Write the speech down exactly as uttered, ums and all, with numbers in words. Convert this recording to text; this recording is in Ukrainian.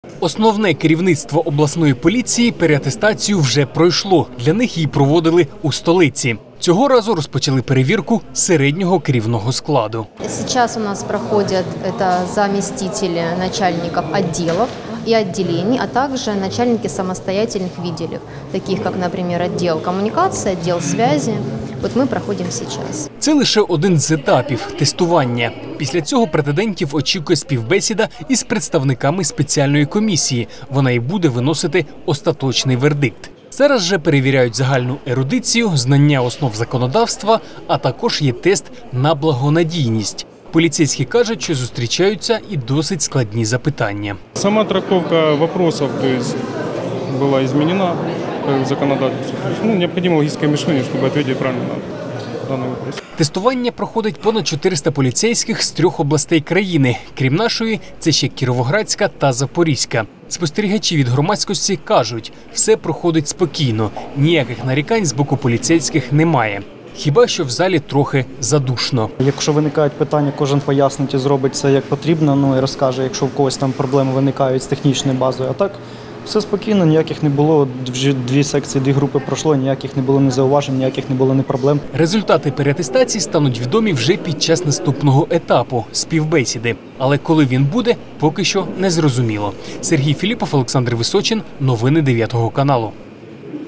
Основне керівництво обласної поліції переатестацію вже пройшло. Для них її проводили у столиці. Цього разу розпочали перевірку середнього керівного складу. Сейчас у нас проходят это заместители начальников отделов и отделений, а также начальники самостоятельных відділів, таких как, например, отдел коммуникации, отдел связи. От ми проходимо зараз. Це лише один з етапів – тестування. Після цього претендентів очікує співбесіда із представниками спеціальної комісії. Вона і буде виносити остаточний вердикт. Зараз же перевіряють загальну ерудицію, знання основ законодавства, а також є тест на благонадійність. Поліцейські кажуть, що зустрічаються і досить складні запитання. Сама трактовка вопросов була змінена в законодательстве. Ну, необходимо логическое мышление, чтобы ответить правильно на данный вопрос. Тестування проходить понад чотириста поліцейських з трьох областей країни. Крім нашої, це ще Кіровоградська та Запорізька. Спостерігачі від громадськості кажуть, все проходить спокійно, ніяких нарікань з боку поліцейських немає. Хіба що в залі трохи задушно. Якщо виникають питання, кожен пояснить і зробить це як потрібно, ну і розкаже, якщо в когось там проблеми виникають з технічною базою. А так все спокійно, ніяких не було. Вже дві секції, дві групи пройшло, ніяких не було ні зауважень, ніяких не було ні проблем. Результати переатестації стануть відомі вже під час наступного етапу – співбесіди. Але коли він буде, поки що не зрозуміло. Сергій Філіпов, Олександр Височин. Новини дев'ятого каналу.